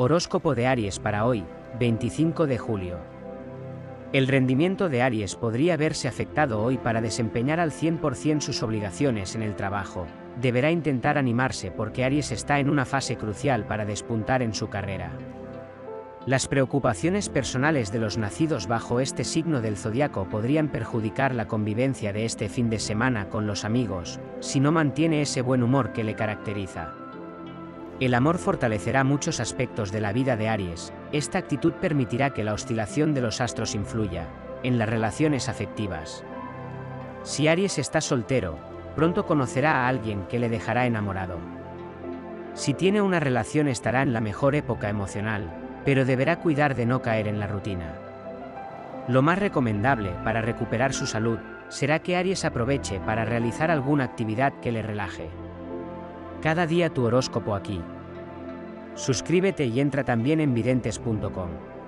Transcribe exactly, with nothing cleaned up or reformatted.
Horóscopo de Aries para hoy, veinticinco de julio. El rendimiento de Aries podría verse afectado hoy para desempeñar al cien por cien sus obligaciones en el trabajo. Deberá intentar animarse porque Aries está en una fase crucial para despuntar en su carrera. Las preocupaciones personales de los nacidos bajo este signo del zodiaco podrían perjudicar la convivencia de este fin de semana con los amigos, si no mantiene ese buen humor que le caracteriza. El amor fortalecerá muchos aspectos de la vida de Aries. Esta actitud permitirá que la oscilación de los astros influya en las relaciones afectivas. Si Aries está soltero, pronto conocerá a alguien que le dejará enamorado. Si tiene una relación estará en la mejor época emocional, pero deberá cuidar de no caer en la rutina. Lo más recomendable para recuperar su salud será que Aries aproveche para realizar alguna actividad que le relaje. Cada día tu horóscopo aquí. Suscríbete y entra también en videntes punto com.